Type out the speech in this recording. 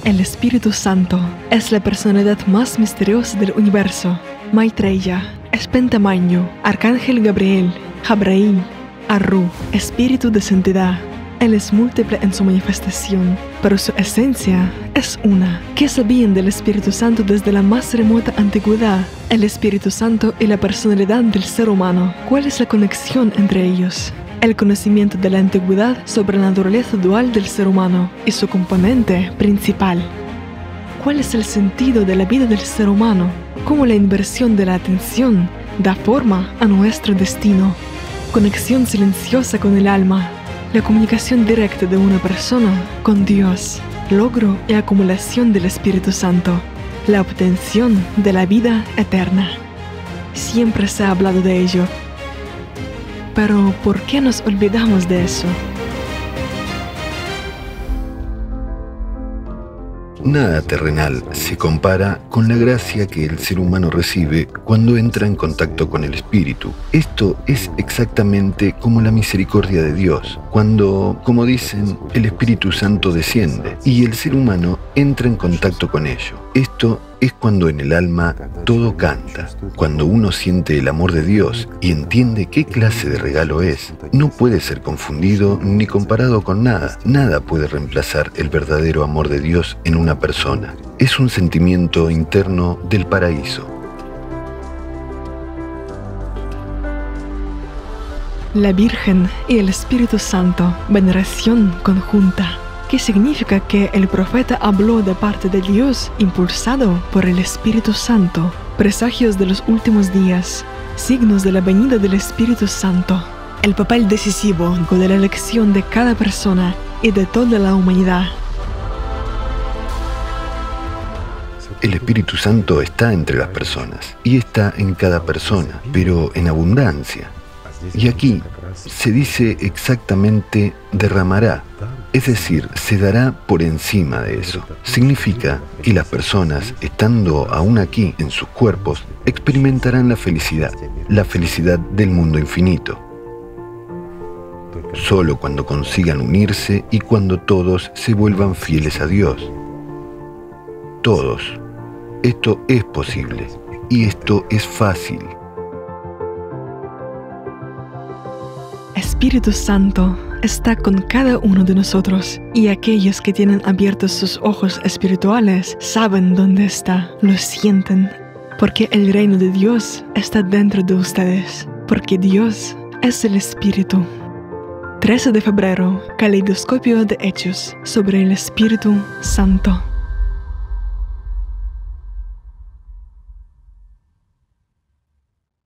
El Espíritu Santo es la personalidad más misteriosa del universo. Maitreya, Espentamanyu, Arcángel Gabriel, Jabrail, Arru, Espíritu de Santidad. Él es múltiple en su manifestación, pero su esencia es una. ¿Qué sabían del Espíritu Santo desde la más remota antigüedad? El Espíritu Santo y la personalidad del ser humano. ¿Cuál es la conexión entre ellos? El conocimiento de la antigüedad sobre la naturaleza dual del ser humano y su componente principal. ¿Cuál es el sentido de la vida del ser humano? ¿Cómo la inversión de la atención da forma a nuestro destino? Conexión silenciosa con el alma. La comunicación directa de una persona con Dios. Logro y acumulación del Espíritu Santo. La obtención de la vida eterna. Siempre se ha hablado de ello. Pero, ¿por qué nos olvidamos de eso? Nada terrenal se compara con la gracia que el ser humano recibe cuando entra en contacto con el Espíritu. Esto es exactamente como la misericordia de Dios, cuando, como dicen, el Espíritu Santo desciende y el ser humano entra en contacto con ello. Esto es cuando en el alma todo canta, cuando uno siente el amor de Dios y entiende qué clase de regalo es. No puede ser confundido ni comparado con nada. Nada puede reemplazar el verdadero amor de Dios en una persona. Es un sentimiento interno del paraíso. La Virgen y el Espíritu Santo, veneración conjunta. ¿Qué significa que el profeta habló de parte de Dios impulsado por el Espíritu Santo? Presagios de los últimos días, signos de la venida del Espíritu Santo, el papel decisivo de la elección de cada persona y de toda la humanidad. El Espíritu Santo está entre las personas y está en cada persona, pero en abundancia. Y aquí se dice exactamente derramará. Es decir, se dará por encima de eso. Significa que las personas, estando aún aquí en sus cuerpos, experimentarán la felicidad del mundo infinito. Solo cuando consigan unirse y cuando todos se vuelvan fieles a Dios. Todos. Esto es posible y esto es fácil. Espíritu Santo está con cada uno de nosotros y aquellos que tienen abiertos sus ojos espirituales saben dónde está, lo sienten, porque el reino de Dios está dentro de ustedes, porque Dios es el Espíritu. 13 de febrero, caleidoscopio de hechos sobre el Espíritu Santo.